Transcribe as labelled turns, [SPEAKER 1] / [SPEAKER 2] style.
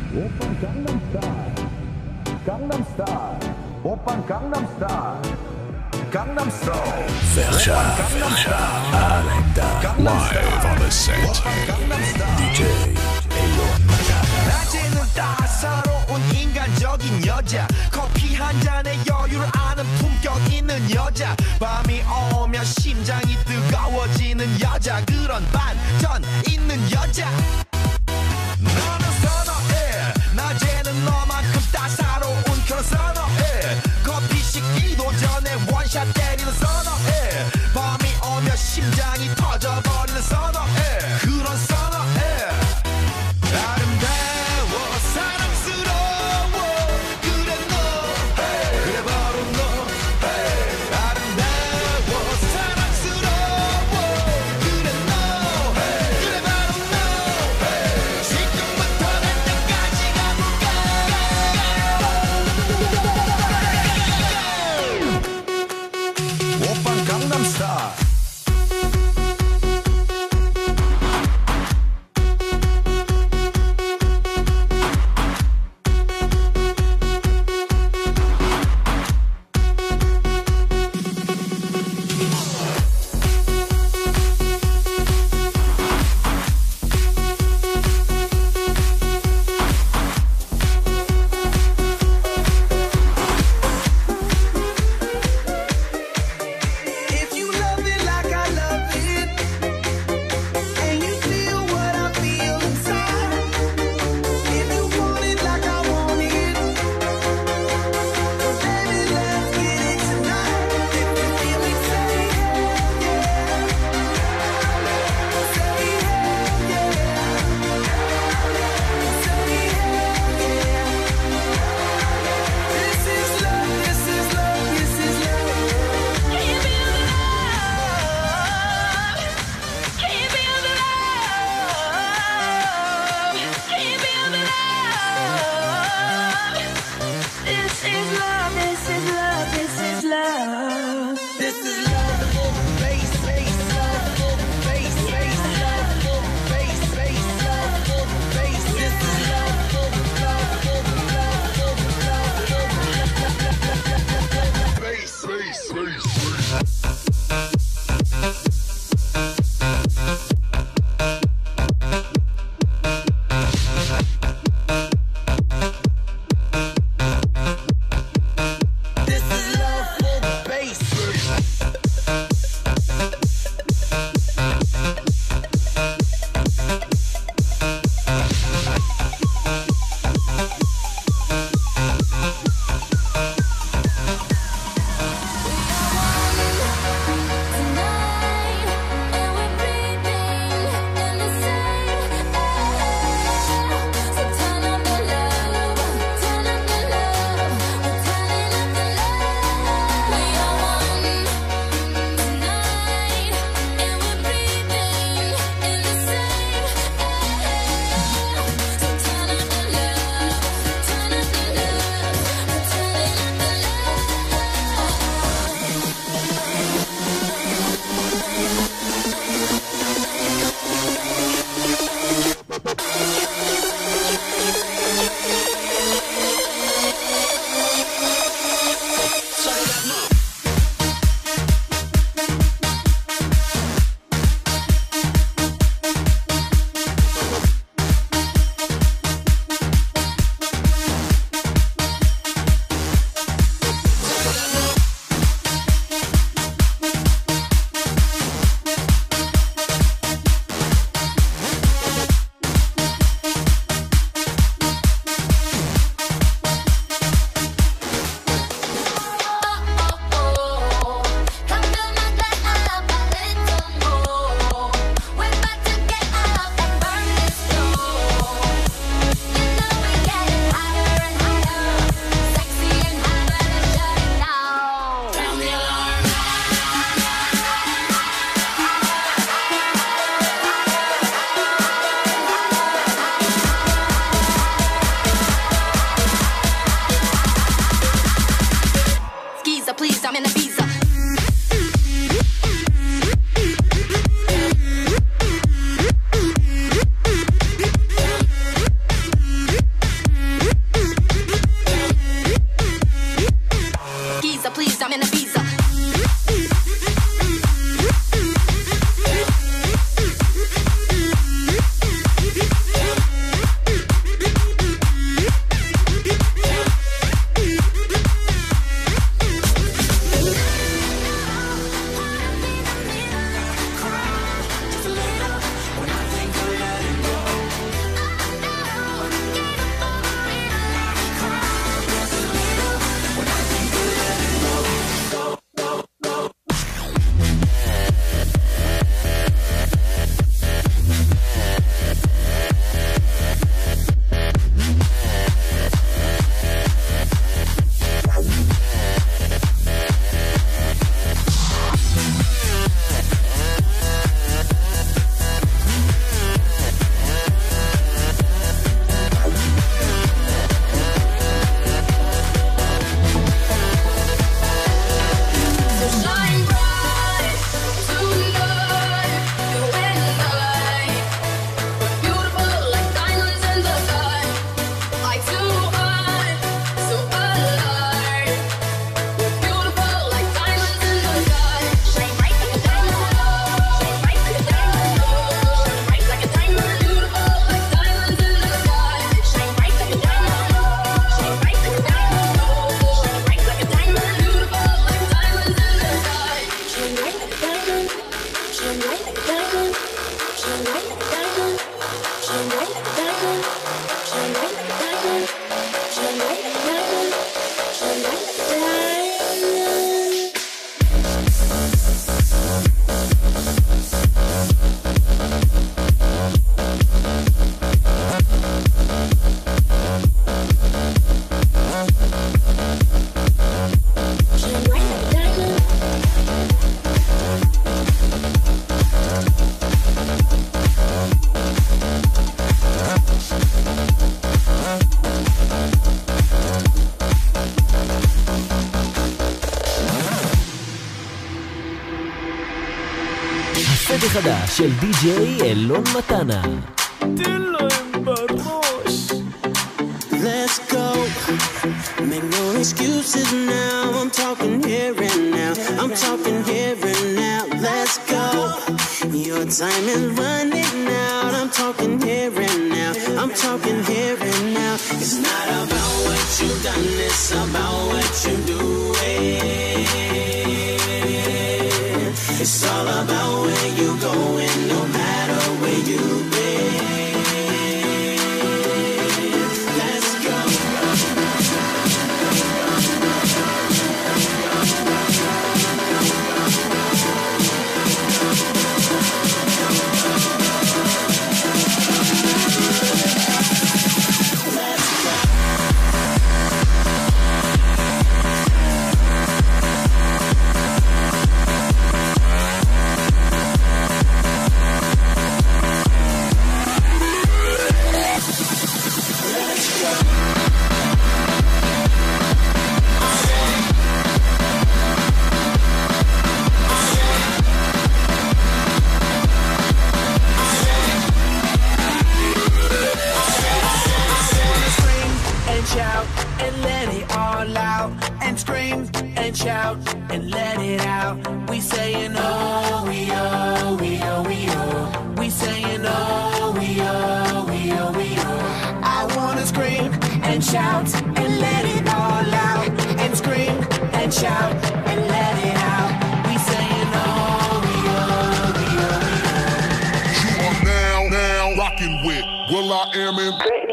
[SPEAKER 1] 오빤 강남스타일 강남스타일 오빤 강남스타일 강남스타일
[SPEAKER 2] Alekda, live on the set. DJ Ayon Matata.
[SPEAKER 3] 낮에는 따사로운 인간적인 여자, 커피 한 잔에 여유를 아는 품격 있는 여자, 밤이 오면 심장이 뜨거워지는 여자, 그런 반전 있는 여자. 너는 선호해, 낮에는 너만큼 따사로운 그런 선호해, 커피 식기도 전에 원샷 때리는 선호해, 밤이 오면 심장이 터져버리는 선호해, 그런 선호해. 아름다워 사랑스러워 그래 너 그래 바로 너 아름다워 사랑스러워 그래 너 그래 바로 너
[SPEAKER 4] הסט החדש של די-ג'יי אילון מתנה.
[SPEAKER 3] תן להם בראש. Let's go. Make no excuses now. I'm talking here and now. I'm talking here and now. Let's go. Your time is running out. I'm talking here and now. I'm talking here and now. It's not about what you've done. It's about what you're doing. It's all about where you're going, no matter where you've been. Let's go. Shout and let it all out, and scream and shout and let it out. We saying oh, we oh, we oh, we oh. We saying oh, we oh, we oh, we oh. I wanna scream and shout and let it all out, and scream and shout and let it out. We saying oh, we oh, we oh, we oh.
[SPEAKER 5] You are now rocking with Will I Am in.